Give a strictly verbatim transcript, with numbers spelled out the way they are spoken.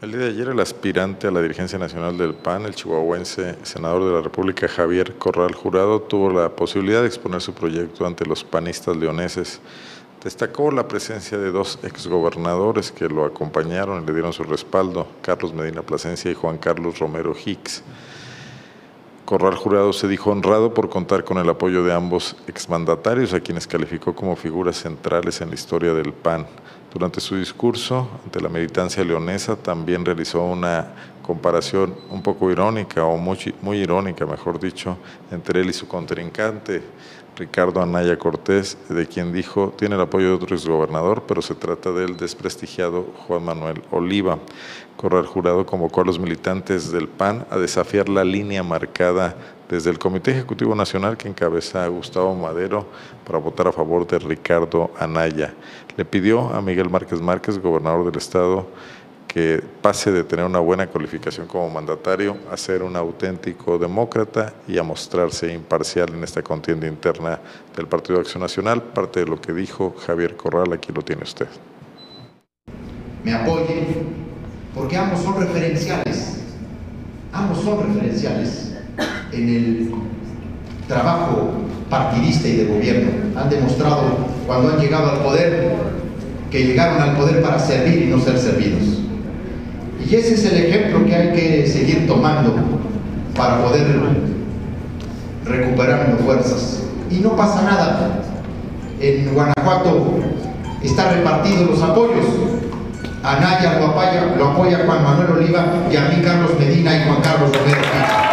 El día de ayer, el aspirante a la dirigencia nacional del P A N, el chihuahuense senador de la República, Javier Corral Jurado, tuvo la posibilidad de exponer su proyecto ante los panistas leoneses. Destacó la presencia de dos exgobernadores que lo acompañaron y le dieron su respaldo, Carlos Medina Plasencia y Juan Carlos Romero Hicks. Corral Jurado se dijo honrado por contar con el apoyo de ambos exmandatarios, a quienes calificó como figuras centrales en la historia del P A N. Durante su discurso ante la militancia leonesa también realizó una comparación un poco irónica, o muy, muy irónica, mejor dicho, entre él y su contrincante, Ricardo Anaya Cortés, de quien dijo tiene el apoyo de otro exgobernador, pero se trata del desprestigiado Juan Manuel Oliva. Corral Jurado convocó a los militantes del P A N a desafiar la línea marcada desde el Comité Ejecutivo Nacional que encabeza a Gustavo Madero para votar a favor de Ricardo Anaya. Le pidió a Miguel Márquez Márquez, gobernador del estado, que pase de tener una buena calificación como mandatario a ser un auténtico demócrata y a mostrarse imparcial en esta contienda interna del Partido Acción Nacional. Parte de lo que dijo Javier Corral, aquí lo tiene usted. Me apoyen, porque ambos son referenciales, ambos son referenciales en el trabajo partidista y de gobierno. Han demostrado cuando han llegado al poder que llegaron al poder para servir y no ser servidos. Y ese es el ejemplo que hay que seguir tomando para poder recuperar fuerzas. Y no pasa nada. En Guanajuato están repartidos los apoyos. Anaya lo apoya, lo apoya Juan Manuel Oliva y a mí Carlos Medina y Juan Carlos Romero.